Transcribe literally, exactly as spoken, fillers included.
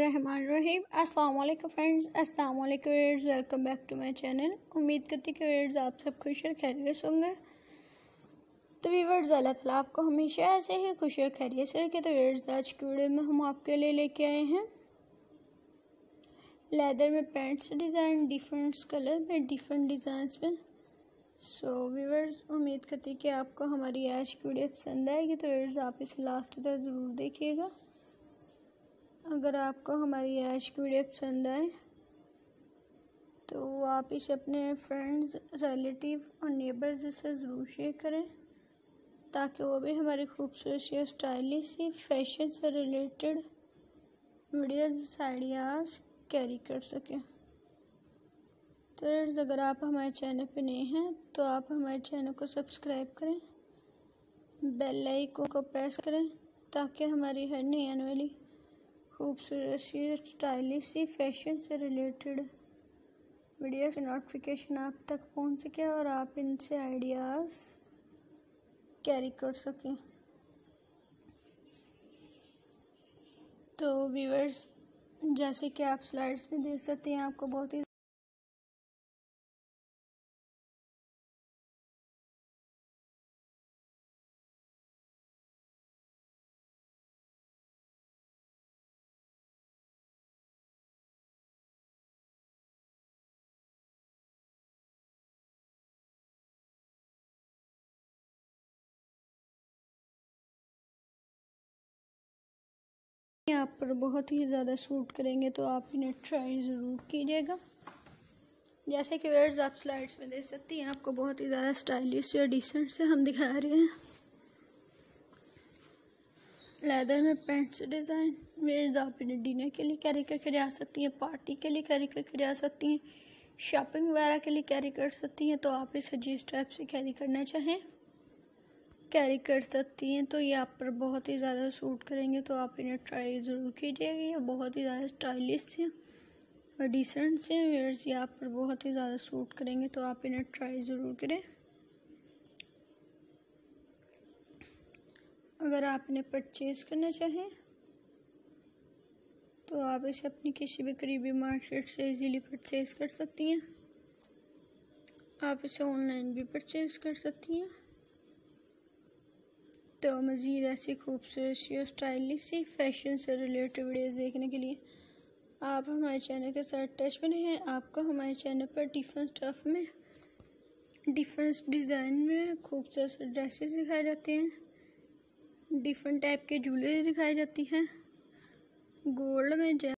बिस्मिल्लाहिर्रहमानिर्रहीम। अस्सलाम वालेकुम फ्रेंड्स, अस्सलाम वालेकुम viewers, welcome back to my channel. उम्मीद करती कि व्यूअर्स आप सब खुश और खैरियत से होंगे। तो व्यूअर्स अल्लाह ताला आपको हमेशा ऐसे ही खुश और खैरियत से रखे। तो व्यूअर्स आज की वीडियो में हम आपके लिए लेके आए हैं लेदर में पैंट्स डिज़ाइन, डिफरेंट कलर में, डिफरेंट डिज़ाइंस में। सो व्यूअर्स उम्मीद करती कि आपको हमारी आज की वीडियो पसंद आएगी। तो व्यूअर्स आप इसे लास्ट तक ज़रूर देखिएगा। अगर आपको हमारी आज की वीडियो पसंद आए तो आप इसे अपने फ्रेंड्स, रिलेटिव और नेबर्स से ज़रूर शेयर करें ताकि वो भी हमारी खूबसूरत और स्टाइलिश सी फैशन से रिलेटेड वीडियोस आइडियाज़ कैरी कर सकें। तो अगर आप हमारे चैनल पे नए हैं तो आप हमारे चैनल को सब्सक्राइब करें, बेल आइकन को प्रेस करें ताकि हमारी हर नई आने वाली खूबसूरत सी स्टाइलिश सी फैशन से रिलेटेड वीडियो की नोटिफिकेशन आप तक पहुंच सके और आप इनसे आइडियाज़ कैरी कर सकें। तो व्यूअर्स जैसे कि आप स्लाइड्स में देख सकते हैं, आपको बहुत ही यहाँ पर बहुत ही ज़्यादा सूट करेंगे। तो आप इन्हें ट्राई ज़रूर कीजिएगा। जैसे कि व्यूअर्स आप स्लाइड्स में देख सकती हैं, आपको बहुत ही ज़्यादा स्टाइलिश और डिसेंट से हम दिखा रहे हैं लेदर में पैंट्स डिज़ाइन। व्यूअर्स आप इन्हें डिनर के लिए कैरी करके जा सकती हैं, पार्टी के लिए कैरी करके जा सकती हैं, शॉपिंग वगैरह के लिए कैरी कर सकती हैं। तो आप इसे जिस टाइप से कैरी करना चाहें कैरी कर सकती हैं। तो ये आप पर बहुत ही ज़्यादा सूट करेंगे। तो आप इन्हें ट्राई ज़रूर कीजिएगा। ये बहुत ही ज़्यादा स्टाइलिश से और डिसेंट से व्यूअर्स ये आप पर बहुत ही ज़्यादा सूट करेंगे। तो आप इन्हें ट्राई ज़रूर करें। अगर आप इन्हें परचेज़ करना चाहें तो आप इसे अपनी किसी भी करीबी मार्केट से इजीली परचेज़ कर सकती हैं। आप इसे ऑनलाइन भी परचेज़ कर सकती हैं। तो मज़ीद ऐसी खूबसूरत और स्टाइलिश सी फैशन से रिलेटेड वीडियोज़ देखने के लिए आप हमारे चैनल के साथ टच बने हैं। आपको हमारे चैनल पर डिफरेंट स्टफ़ में, डिफरेंट डिज़ाइन में खूबसूरत ड्रेसेस दिखाए जाते हैं, डिफरेंट टाइप के ज्वेलरी दिखाई जाती हैं, गोल्ड में